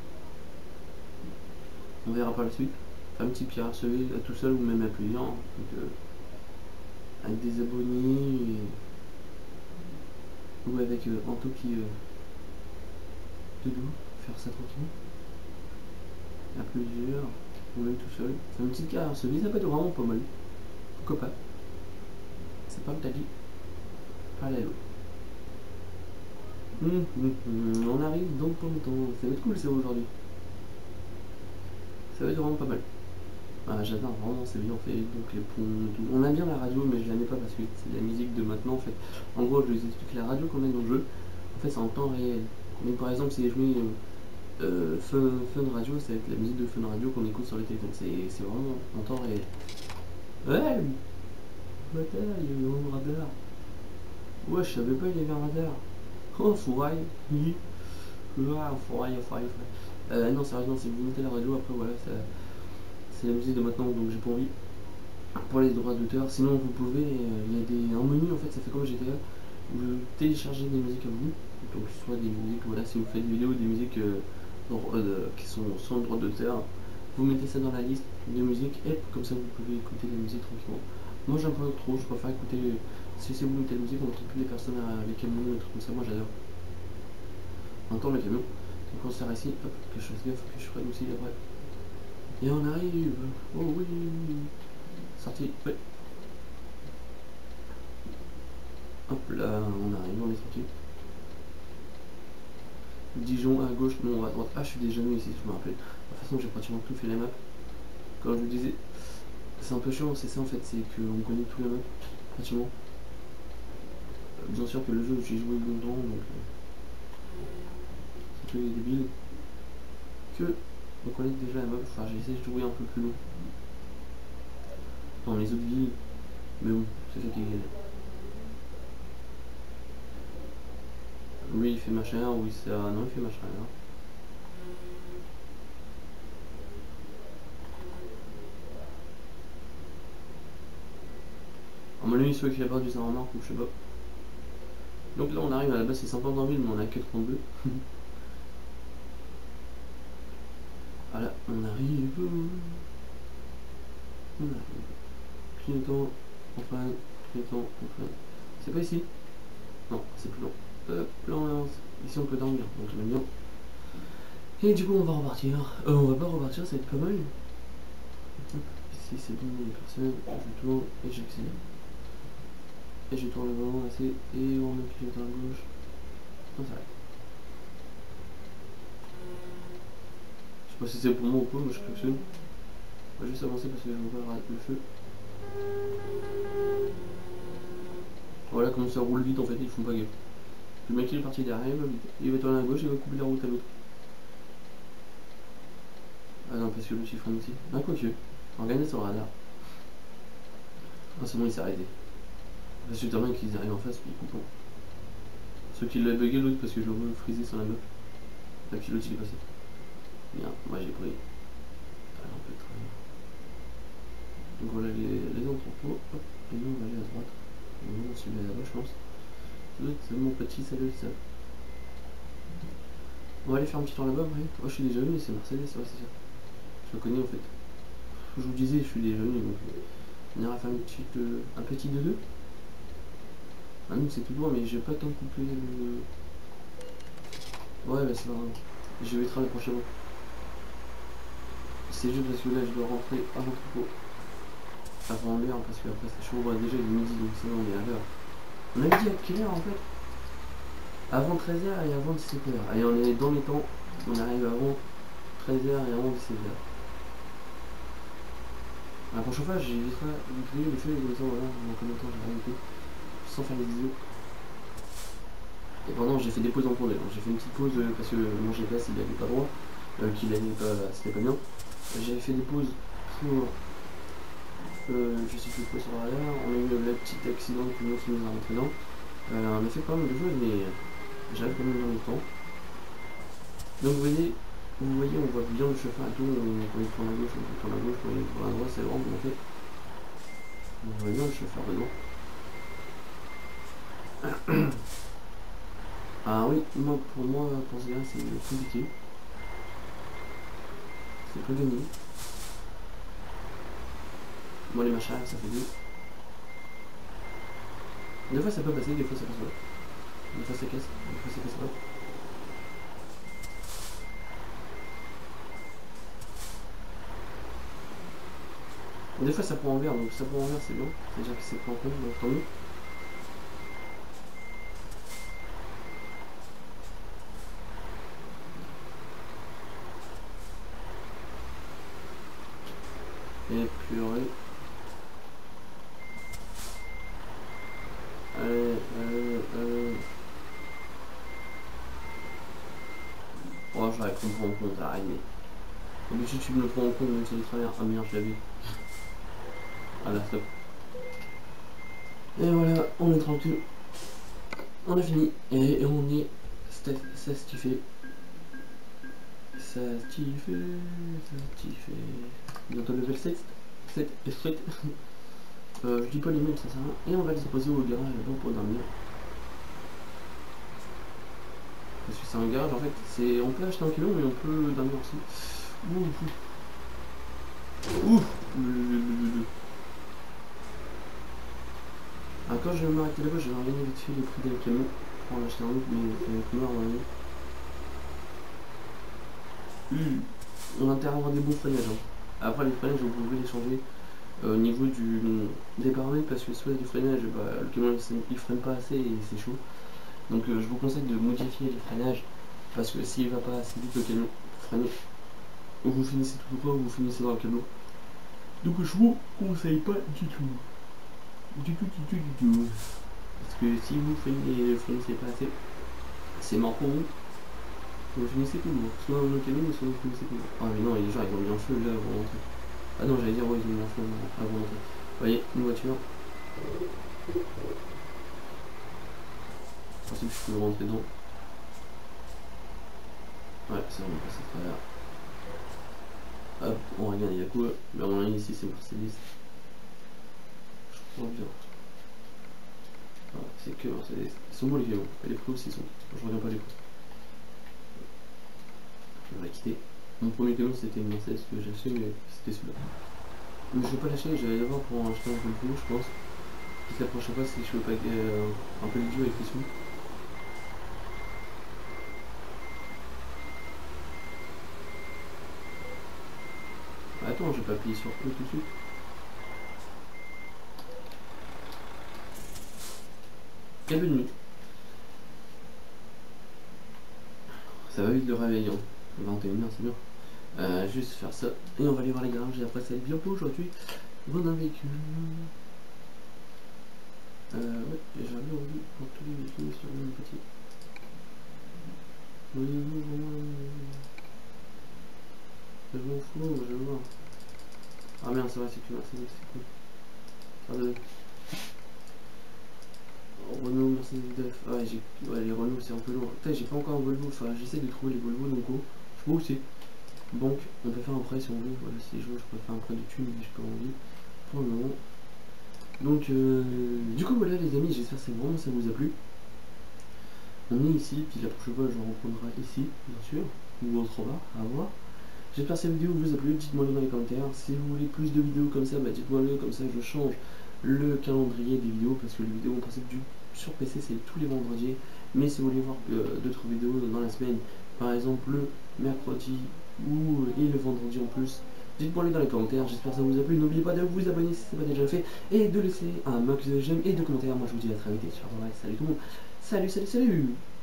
On verra par la suite. Faire une petite carrière suivie à tout seul ou même à plusieurs. Hein. Donc, euh, avec des abonnés et... ou avec euh, Anto qui euh, te doux, faire ça tranquille. À plusieurs, ou même tout seul. Faire une petite carrière suivie, ça peut être vraiment pas mal. Pourquoi pas. C'est pas le tali. Pas la l'eau. Mmh, mmh, mmh. On arrive donc pour le temps. Ça va être cool ça aujourd'hui. Ça va être vraiment pas mal. Ah, j'adore vraiment, c'est bien fait. Donc les ponts, tout. On aime bien la radio, mais je la mets pas parce que c'est la musique de maintenant en fait. En gros, je vous explique la radio qu'on met dans le jeu. En fait, c'est en temps réel. Donc par exemple, si je mets euh, fun, fun Radio, ça va être la musique de Fun Radio qu'on écoute sur le téléphone. C'est vraiment en temps réel. Ouais, bâtard, il y a eu un radar. Ouais, je savais pas il y avait un radar. Oh, fourraille. Oui. Ah, fourraille, fourraille, fourraille. Euh, non, sérieusement, si vous mettez la radio, après voilà, c'est la musique de maintenant, donc j'ai pas envie. Pour les droits d'auteur, sinon vous pouvez, euh, il y a des, un menu en fait, ça fait comme G T A, où vous téléchargez des musiques à vous, donc soit des musiques, voilà, si vous faites des vidéos, des musiques euh, euh, qui sont sans droit d'auteur, vous mettez ça dans la liste de musique, et comme ça vous pouvez écouter la musique tranquillement. Moi j'aime pas trop, je préfère écouter, si c'est vous mettez la musique, on entend plus les personnes avec camions, des trucs comme ça, moi j'adore. On entend le camion, donc on sert ici, hop, que je fasse gaffe, que je prenne aussi après. Et on arrive, oh oui, sorti, ouais. Hop là, on arrive, on est tranquille. Dijon à gauche, non à droite. Ah, je suis déjà venu ici, je me rappelle. De toute façon, j'ai pratiquement tout fait la map. Comme je vous disais, c'est un peu chiant, c'est ça en fait, c'est qu'on connaît tout la map, pratiquement. Bien sûr que le jeu, j'ai joué longtemps, donc euh, c'est un peu débile. Que on connaît déjà la map, enfin j'ai essayé de jouer un peu plus long. Dans les autres villes, mais bon, c'est ça qui est. Oui, il fait machin, oui, ça. Non, il fait machin. Hein. À mon avis, soit qu'il a perdu sa remarque ou je sais pas. Donc là, on arrive à la base, c'est cinquante en ville, mais on a que trente-deux. Voilà, on arrive. On arrive. Clignotant, enfin, clignotant, enfin. C'est pas ici? Non, c'est plus long. Hop, là on avance. Ici on peut dormir, donc j'aime bien. Et du coup on va repartir. Euh, on va pas repartir, ça va être pas mal. Ici c'est bon, il n'y a personne, je tourne et j'accélère. Et je tourne le volant assez et on met le clignotant à gauche. On s'arrête. Je sais pas si c'est pour moi ou quoi, moi je klaxonne. On va juste avancer parce que je vois pas le feu. Voilà comment ça roule vite en fait, ils font pas gaffe. Le mec il est parti derrière, il va vite. Il va tourner à gauche et il va couper la route à l'autre. Ah non, parce que l'autre il freine aussi. Ah, quoi que. On regarde sur le radar. Ah, c'est bon, il s'est arrêté. Parce que t'as rien qu'ils arrivent en face, puis ils coupent. Ceux qui l'ont bugué l'autre parce que je le vois friser sur la map. Là, puis l'autre il est passé. Bien, moi j'ai pris. Ah, on peut travailler. Donc voilà les, les entrepôts. Hop. Et nous on va aller à droite. On va suivre là-bas, je pense. C'est mon petit, salut ça. On va aller faire un petit tour là-bas, oui. Oh, je suis déjà venu, c'est Mercedes, ouais, c'est ça. Je le connais en fait. Je vous disais, je suis déjà venu, donc on ira faire une petite, euh, un petit deux deux. Ah non, c'est tout loin, mais j'ai pas tant coupé le. Ouais, bah c'est pas grave. Je vais être la prochaine. C'est juste parce que là, je dois rentrer à l'entrepôt. Avant l'heure, parce que après c'est chaud. Ouais, déjà il est midi, donc c'est bon, on est à l'heure. On avait dit à quelle heure en fait? Avant treize heures et avant dix-sept heures. Allez, on est dans les temps. On arrive avant treize heures et avant dix-sept heures. La prochaine fois, j'éviterai d'utiliser les feux comme ça, voilà, en combien de temps j'ai arrêté, sans faire les vidéos. Et pendant, j'ai fait des pauses en cours d'ailleurs. J'ai fait une petite pause euh, parce que mon G P S il n'allait pas droit, euh, qu'il allait pas, c'était pas bien. J'avais fait des pauses pour, euh, je sais plus quoi sur l'arrière. On a eu le petit accident que nous qui nous a rentré dedans. Euh, on a fait pas mal de choses, mais j'arrive quand même dans le temps. Donc vous voyez, vous voyez, on voit bien le chauffeur et tout, on, quand il tourne à gauche, on tourne à gauche, quand il tourne à droite, c'est vraiment bien fait. On voit bien le chauffeur dedans. Ah oui, moi, pour moi, pour ce gars, c'est compliqué. C'est pas gagné. Moi, les machins, ça fait deux. Des fois, ça peut passer, des fois, ça passe pas. Des fois, ça casse, des fois, ça casse pas. Des fois ça prend en vert, donc ça prend en vert c'est bien, c'est-à-dire que c'est pris en compte, donc tant mieux. Et purée. Allez, allez, allez. Oh, j'aurais pu me prendre en compte, arrête, mais. D'habitude, tu me le prends en compte même si c'est du travers. Ah merde, je l'avais. Ah là, stop. Et voilà, on est tranquille. On a fini. Et, et on est satisfait. Satisfait, satisfait. Bientôt level sept. sept et sept. euh, je dis pas les mêmes, ça sert à rien. Et on va les poser au garage là-bas pour dormir. Parce que c'est un garage en fait, c'est on peut acheter un kilo mais on peut dormir aussi. Ouf. Ouf. Alors quand je vais m'arrêter là-bas, je vais regarder vite fait les prix des camions pour en acheter un autre, mais c'est avec moi à mon avis. On a intérêt à avoir des bons freinages. Hein. Après les freinages, vous pouvez les changer euh, au niveau du, des paramètres parce que soit du freinage, bah, le camion il freine pas assez et c'est chaud. Donc euh, je vous conseille de modifier les freinages parce que s'il va pas assez vite le camion, freiner, vous finissez tout le temps, vous finissez dans le camion. Donc je vous conseille pas du tout. Du tout, du tout, du tout. Parce que si vous freinez, finissez pas assez, c'est mort pour vous. Vous finissez tout le monde. Soit dans le camion, soit vous finissez tout le monde. Ah mais non, les gens ils ont mis un feu là avant d'entrer. Ah non, j'allais dire ouais, ils ont mis un feu avant d'entrer. Vous voyez, une voiture. Je pense que je peux rentrer dedans. Ouais, c'est bon, on passe à travers. Hop, on regarde, il y a quoi? Mais on a ici, c'est Mercedes. Je crois bien. Ah, c'est que Mercedes. Ils sont beaux les camions. Et les prix aussi sont. Je regarde pas les prix. On va quitter. Mon premier camion c'était une Mercedes que j'ai acheté, mais c'était celui-là. Mais je vais pas lâcher, je vais aller voir pour en acheter un peu plus, je pense. Puis la prochaine fois, si je veux pas euh, un peu de jeu avec les sous. Attends, je vais pas peux appuyer sur E tout de suite. Et bonne nuit. Ça va vite le réveillon. vingt et une heures, c'est bien. Euh, juste faire ça. Et on va aller voir les garages. Et après, ça va être bien beau aujourd'hui. Vendre un véhicule. Euh, ouais, j'ai jamais envie pour tous les véhicules sur le même petit. Oui, oui, oui. Je m'en fous, je vois. Ah merde, c'est vrai, c'est que Mercedes, c'est cool. Pardon. Renault, Mercedes Def. Ah ouais, j'ai... ouais, les Renault, c'est un peu lourd. Putain, j'ai pas encore un Volvo. Enfin, j'essaie de trouver les Volvo, donc oh, je sais pas où c'est. Donc, on peut faire un prêt si on veut. Voilà, si je veux, je peux faire un prêt de thunes, mais j'ai pas envie. Pour le moment. Donc, euh, du coup, voilà, les amis, j'espère que vraiment ça vous a plu. On est ici, puis la prochaine fois, je reprendrai ici, bien sûr, ou autre part, à voir. J'espère que cette vidéo vous a plu, dites-moi le dans les commentaires. Si vous voulez plus de vidéos comme ça, bah dites-moi le, comme ça je change le calendrier des vidéos, parce que les vidéos en principe du, sur P C c'est tous les vendredis. Mais si vous voulez voir euh, d'autres vidéos dans la semaine, par exemple le mercredi ou et le vendredi en plus, dites-moi le dans les commentaires. J'espère que ça vous a plu. N'oubliez pas de vous abonner si ce n'est pas déjà fait, et de laisser un max de j'aime et de commentaires. Moi je vous dis à très vite et ciao, bye, salut tout le monde. Salut, salut, salut.